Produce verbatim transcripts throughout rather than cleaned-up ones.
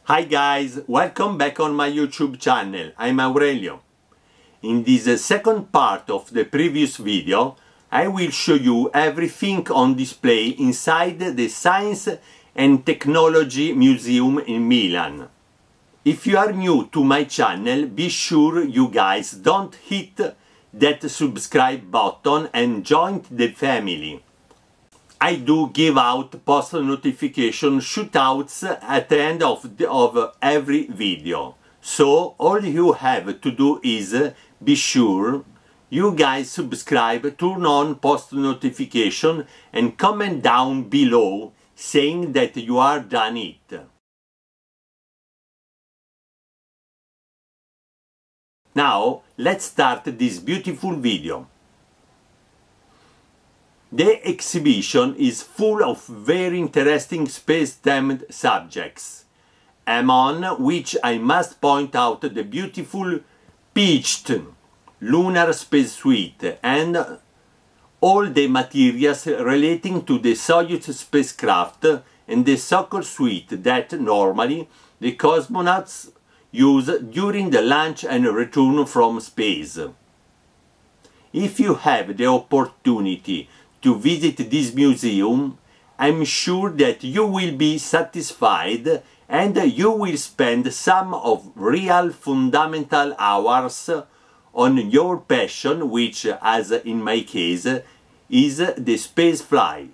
Hi guys, welcome back on my YouTube channel. I'm Aurelio. In this second part of the previous video, I will show you everything on display inside the Science and Technology Museum in Milan. If you are new to my channel, be sure you guys don't hit that subscribe button and join the family. I do give out post notification shootouts at the end of, the, of every video. So all you have to do is be sure you guys subscribe, turn on post notification and comment down below saying that you are done it. Now let's start this beautiful video. The exhibition is full of very interesting space-themed subjects, among which I must point out the beautiful pitched lunar spacesuit and all the materials relating to the Soyuz spacecraft and the soccer suit that normally the cosmonauts use during the launch and return from space. If you have the opportunity to visit this museum, I'm sure that you will be satisfied and you will spend some of real fundamental hours on your passion, which, as in my case, is the space flight.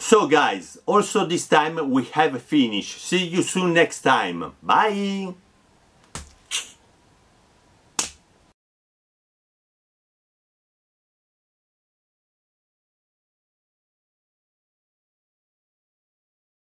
So guys, also this time we have finished. See you soon next time. Bye!